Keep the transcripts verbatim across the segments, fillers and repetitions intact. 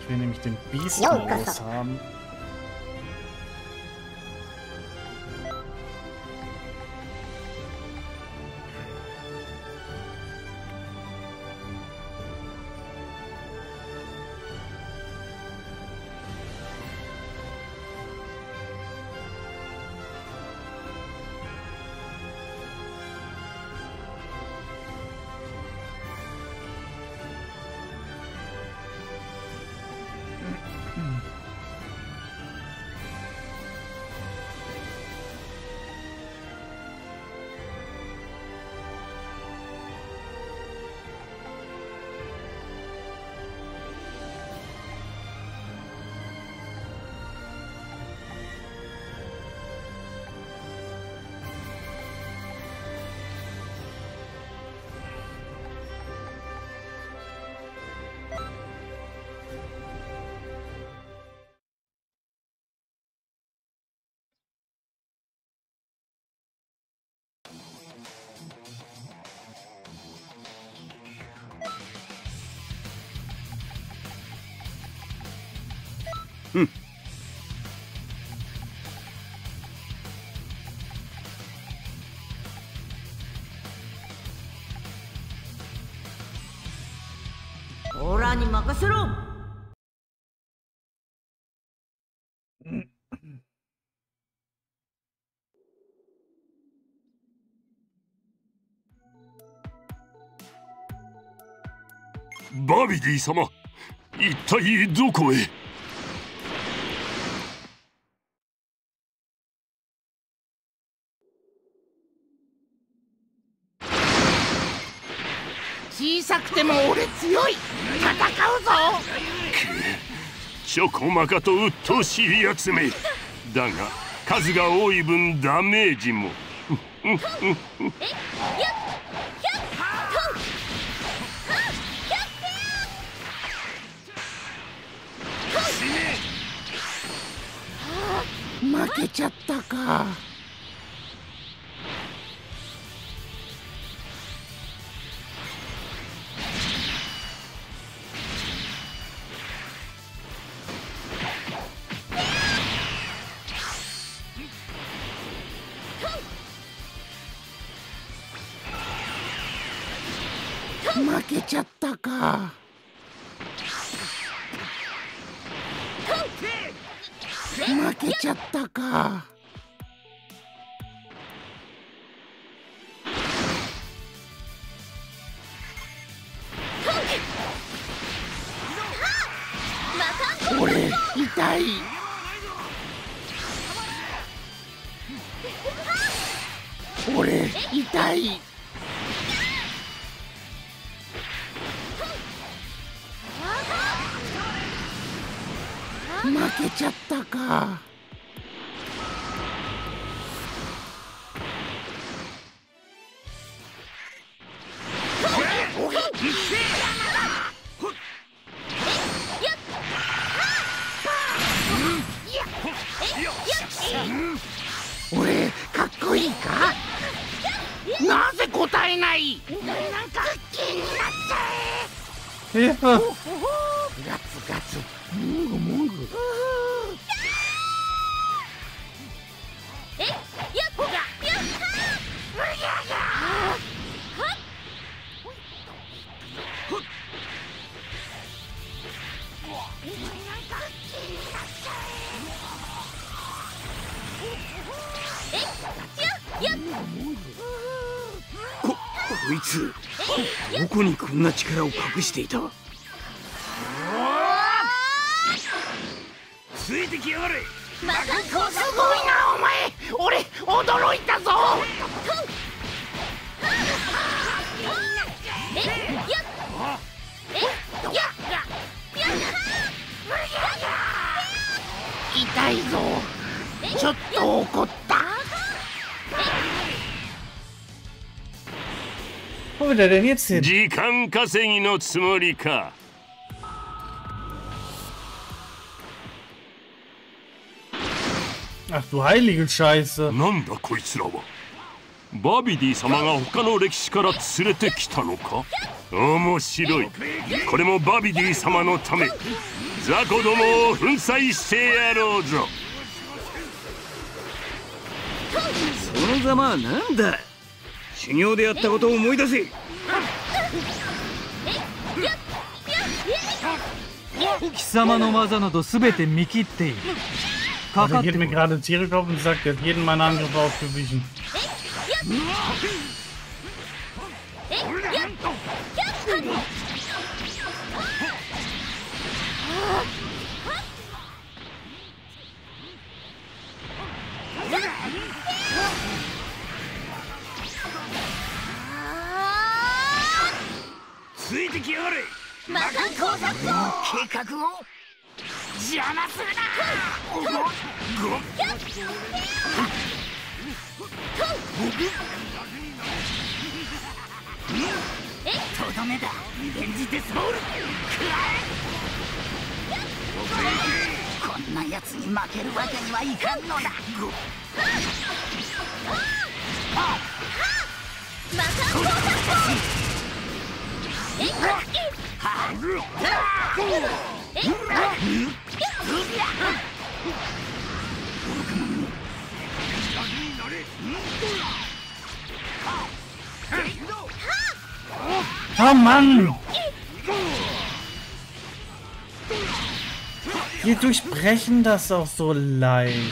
Ich will nämlich den Beast-Modus haben. Hm. Oraに任せろ。 バビディ様、一体どこへ？ 小さくても俺強い。戦うぞ。 ちょこまかと鬱陶しいやつめ。だが数が多い分ダメージも。 負けちゃったか。負けちゃったか。負けちゃったか。俺痛い。俺痛い。負けちゃったか。俺かっこいいか。なぜ答えない。なんか気になっちゃえ。 えあガツガツもぐもぐ。 こ、こいつどこにこんな力を隠していた。ついてきやがれ。 すごいなお前。俺驚いたぞ。痛いぞ。ちょっと怒った。 Wo will der denn jetzt hin? 時間稼ぎのつもりか。 Ach du heilige Scheiße. なんだこいつらは。バビディ様が他の歴史から連れてきたのか。面白い。これもバビディ様のため。 雑魚どもを粉砕してやろうぞ。 そのざまはなんだ。修行でやったことを思い出せ。 貴様の技などすべて見切っている。かか Da って geht こ mir い。 gerade Tiere auf und sagt, er hat jeden meiner Angriffe aufgewichen. Oh Mann! Wir durchbrechen das auch so leicht.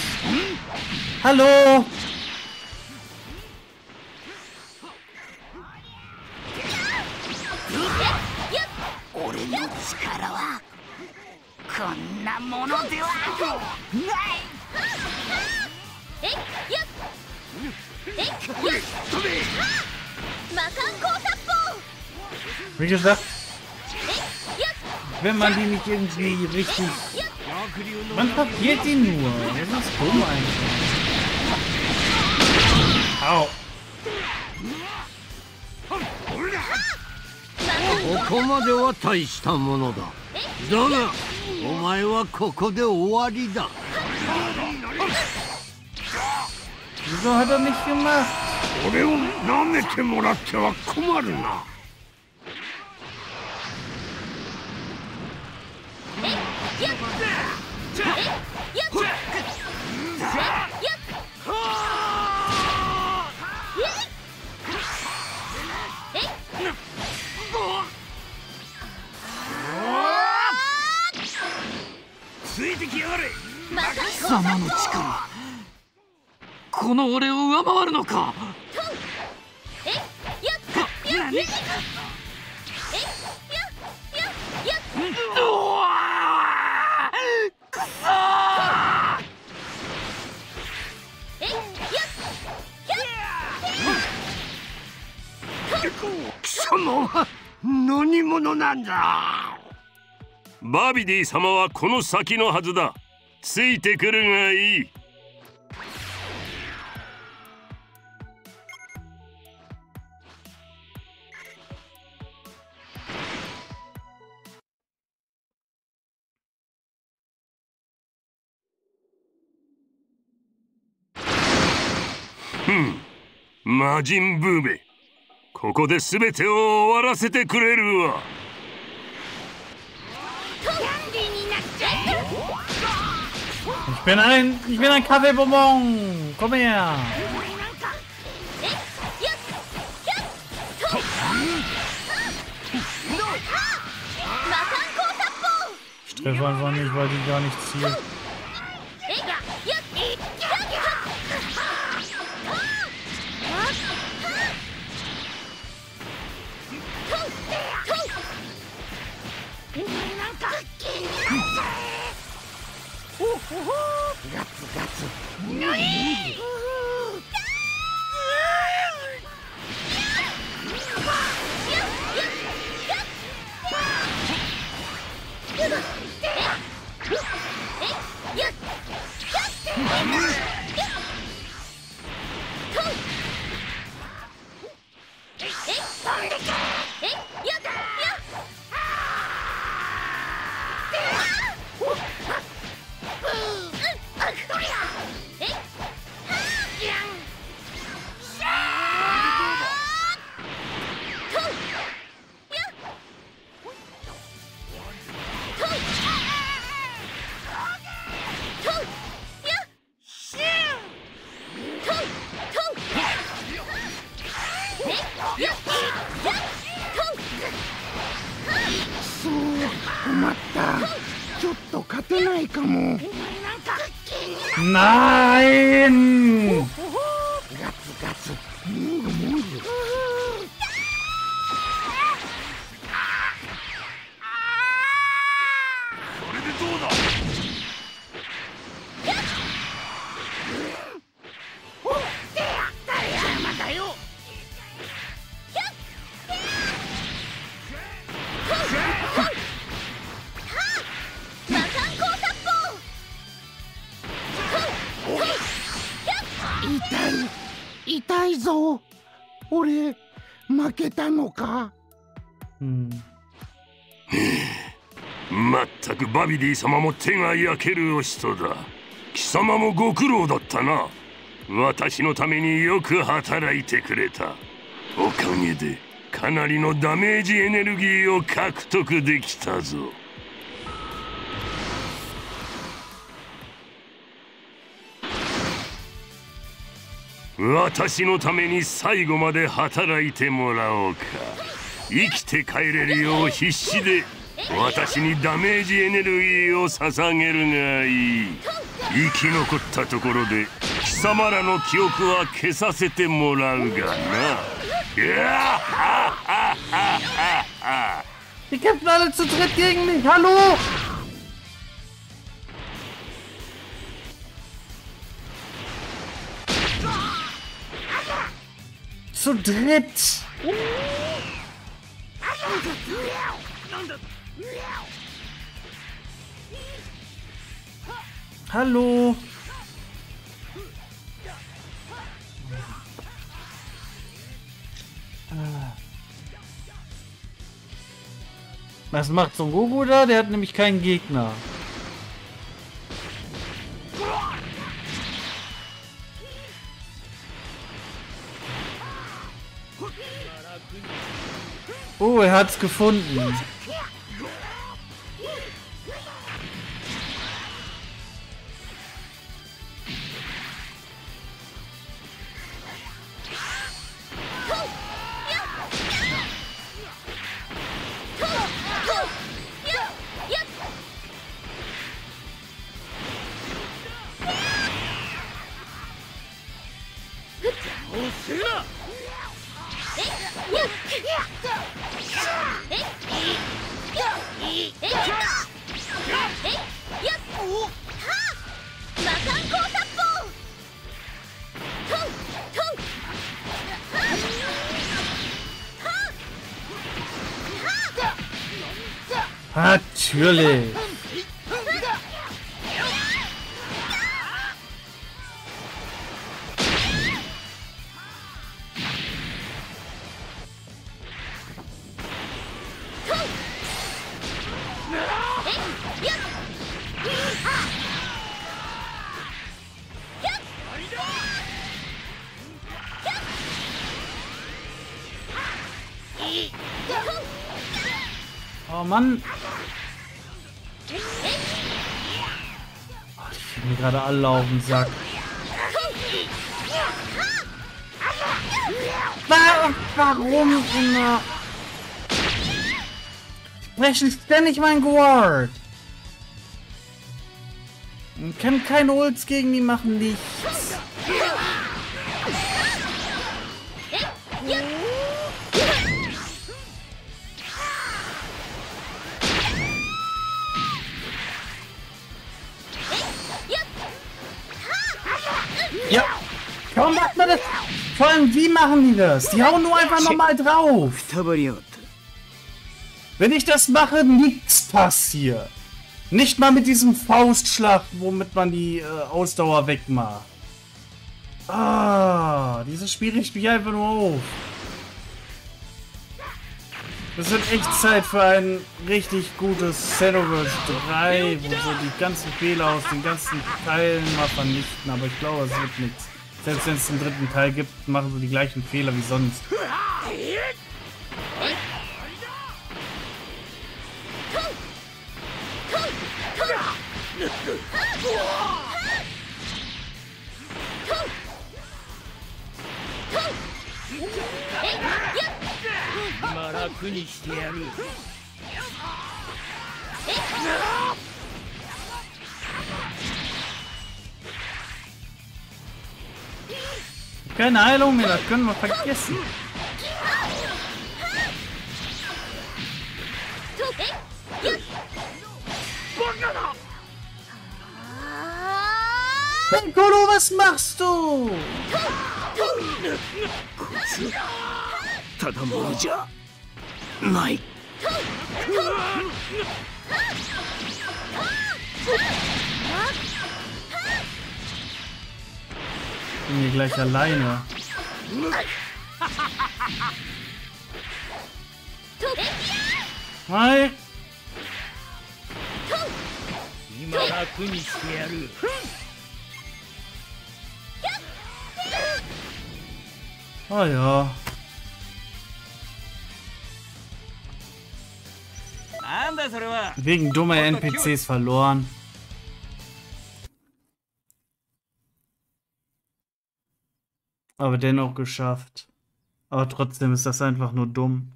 Hallo! Wie gesagt, wenn man die nicht irgendwie richtig... Man papiert die nur. Das ist dumm einfach. Au. ここまでは大したものだ。だがお前はここで終わりだ。 Wieso hat er nicht gemacht? 俺を舐めてもらっては困るな。 貴様の力、この俺を上回るのか。 貴様は何者なんだ。バビディ様はこの先のはずだ。ついてくるがいい。ふん、魔人ブーベ、ここで全てを終わらせてくれるわ。 Ich bin ein... Ich bin ein Kaffeebonbon! Komm her! Ich treffe einfach nicht, weil die gar nicht zielt. まった。ちょっと勝てないかも。 Nein! ガツガツ。もぐもぐ。 痛いぞ。俺負けたのか。 うん。 まったくバビディ様も手が焼けるお人だ。貴様もご苦労だったな。私のためによく働いてくれた。おかげでかなりのダメージエネルギーを獲得できたぞ。私のために最後まで働いてもらおうか。生きて帰れるよう必死で私にダメージエネルギーを捧げるがいい。生き残ったところで貴様らの記憶は消させてもらうがな。 Die kämpfen alle zu dritt gegen mich. Hallo? Zu dritt. Hallo. Was macht Son Goku da? Der hat nämlich keinen Gegner. Oh, er hat's gefunden. Natürlich. Oh Mann. Oh, die gehen mir gerade alle auf den Sack. Warum immer? Die brechen ständig mein Guard. Man kann keine Ults gegen die machen, nichts. Ja, warum macht man das? Vor allem, wie machen die das? Die hauen nur einfach nochmal drauf. Wenn ich das mache, nichts passiert. Nicht mal mit diesem Faustschlag, womit man die äh, Ausdauer wegmacht. Ah, dieses Spiel riecht mich einfach nur auf. Es wird echt Zeit für ein richtig gutes Xenoverse drei, wo so die ganzen Fehler aus den ganzen Teilen mal vernichten. Aber ich glaube, es wird nichts. Selbst wenn es den dritten Teil gibt, machen sie die gleichen Fehler wie sonst. Keine Heilung mehr, das können wir vergessen. Piccolo, was machst du? ただものじゃない。 Bin hier gleich alleine. Hi. Oh ja. Wegen dummer N P Cs verloren. Aber dennoch geschafft. Aber trotzdem ist das einfach nur dumm.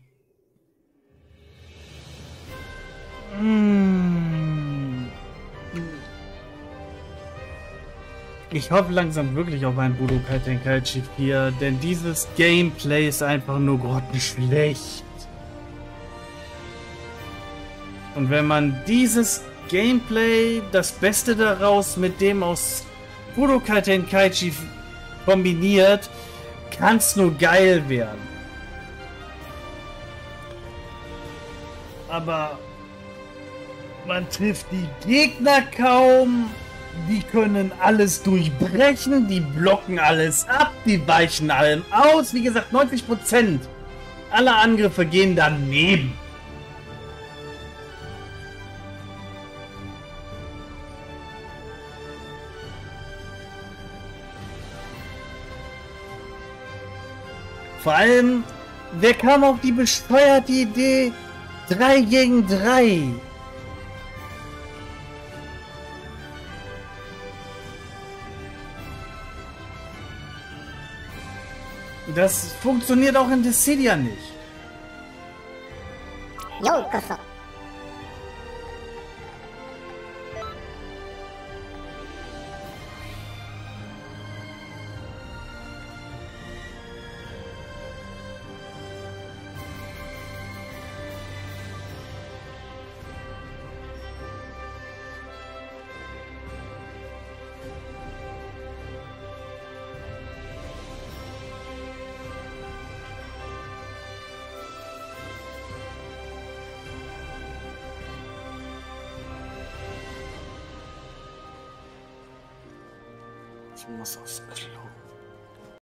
Hm. Ich hoffe langsam wirklich auf ein Budokai Tenkaichi vier, denn dieses Gameplay ist einfach nur grottenschlecht. Und wenn man dieses Gameplay, das Beste daraus mit dem aus Budokai Tenkaichi kombiniert, kann es nur geil werden. Aber man trifft die Gegner kaum, die können alles durchbrechen, die blocken alles ab, die weichen allem aus. Wie gesagt, neunzig Prozent aller Angriffe gehen daneben. Vor allem, wer kam auf die bescheuerte Idee drei gegen drei? Das funktioniert auch in Dissidia nicht. Yokoso. Ich muss aufs Klo.